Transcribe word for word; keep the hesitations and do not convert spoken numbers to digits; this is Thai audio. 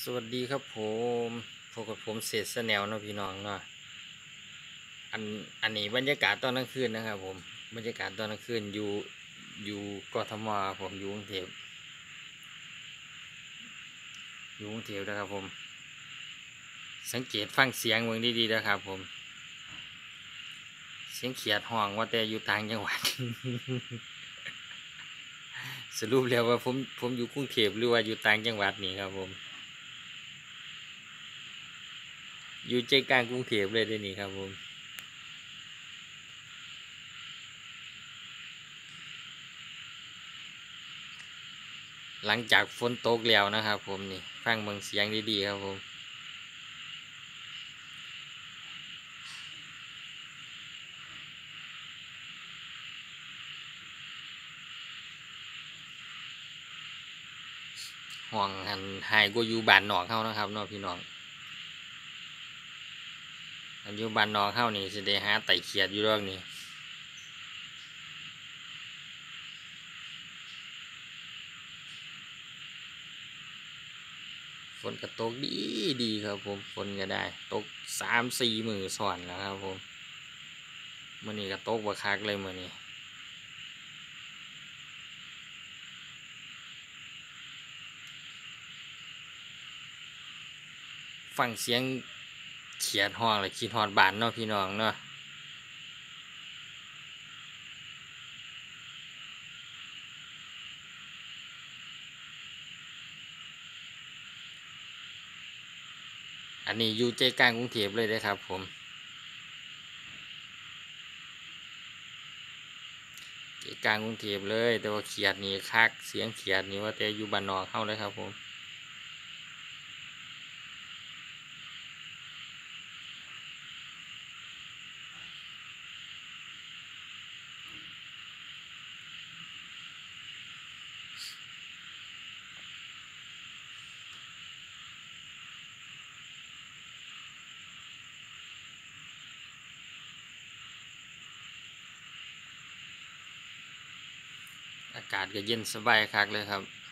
สวัสดีครับผมพบกับผมเศษแนลเนาะพี่น้องเนาะอันอันนี้บรรยากาศตอนกลางคืนนะครับผมบรรยากาศตอนกลางคืนอยู่อยู่กทมผมอยู่กรุงเทพอยู่กรุงเทพนะครับผมสังเกตฟังเสียงเมืองดีๆนะครับผมเสียงเขียดห้องว่าแต่อยู่ต่างจังหวัด สรุปแล้วว่าผมผมอยู่กรุงเทพหรือว่าอยู่ต่างจังหวัดนี่ครับผมอยู่ใจกลางกรุงเทพเลยเด้นี่ครับผมหลังจากฝนตกแล้วนะครับผมนี่ฟังเมืองเสียงดีๆครับผมห่วงหันหายก็อยู่บ้านนอกเขานะครับเนาะพี่น้องอันอยู่บ้านนอกเขานี่สิได้หาไต่เขียดอยู่รอกนี่ฝนก็ตกดีดีครับผมฝนก็ได้ตกสามสี่มือสอนแล้วครับผมมื่อนี้ก็ตกบ่คักเลยมื่อนี้ฟังเสียงเขียดห้องเลยคิดฮอดบ้านเนาะพี่น้องเนาะอันนี้อยู่ใจกลางกรุงเทพเลยนะครับผมใจกลางกรุงเทพเลยแต่ว่าเขียดนี่คักเสียงเขียดนี่ว่าแต่อยู่บ้านนอกเข้าเลยครับผมอากาศก็เย็นสบายคักเลยครับ